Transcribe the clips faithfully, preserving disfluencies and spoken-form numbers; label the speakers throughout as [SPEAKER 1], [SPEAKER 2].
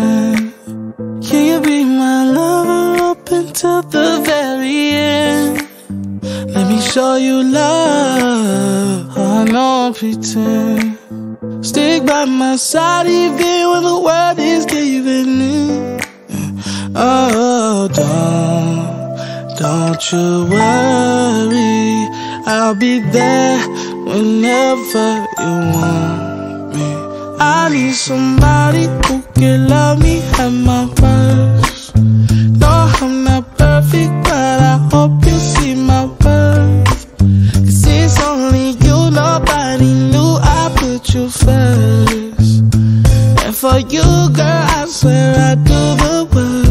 [SPEAKER 1] pretend? Can you be my lover up until the very end? Let me show you love. I don't pretend. Stick by my side even when the world is giving in. Oh, don't, don't you worry, I'll be there whenever you want me. I need somebody who can love me at my worst. No, I'm not perfect, but I hope you see my worth. Cause it's only you, nobody knew I put you first. And for you, girl, I swear I do the worst.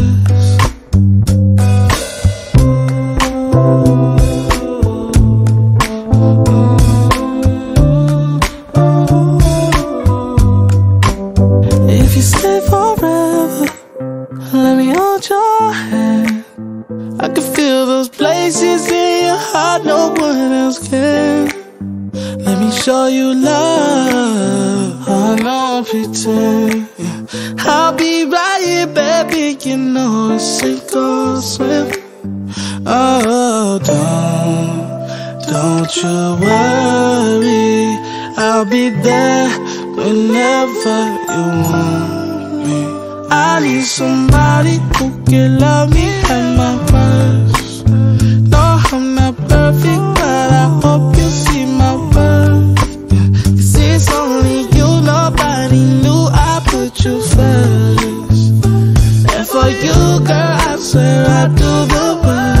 [SPEAKER 1] If you stay forever, let me hold your hand. I can feel those places in your heart no one else can. Let me show you love, I don't pretend. I'll be right here, baby, you know it's sink or swim. Oh, don't, don't you worry, I'll be there whenever you want me. I need somebody who can love me at my worst. No, I'm not perfect, but I hope you see my worth. Cause it's only you, nobody knew I put you first. And for you, girl, I swear I do the worst.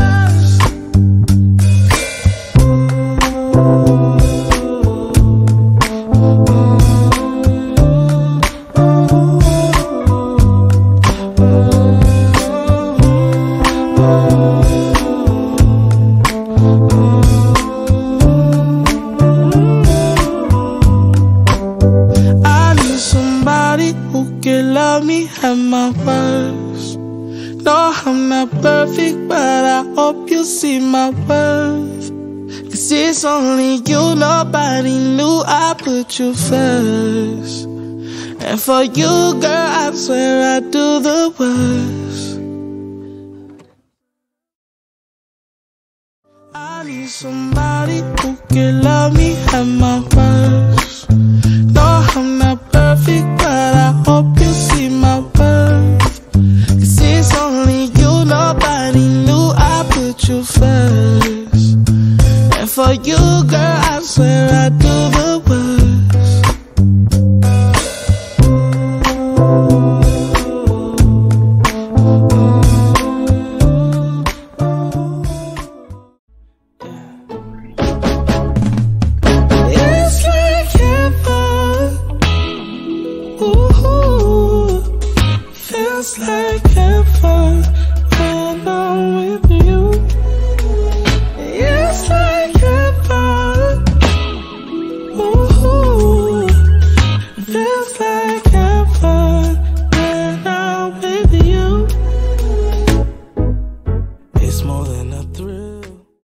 [SPEAKER 1] Who can love me at my worst? No, I'm not perfect, but I hope you see my worth. Cause it's only you, nobody knew I put you first. And for you, girl, I swear I do the worst. I need somebody who can love me at my worst. No, I'm not perfect, but I hope you see my worth. Cause it's only you, nobody knew I put you first. And for you, girl, I swear I do.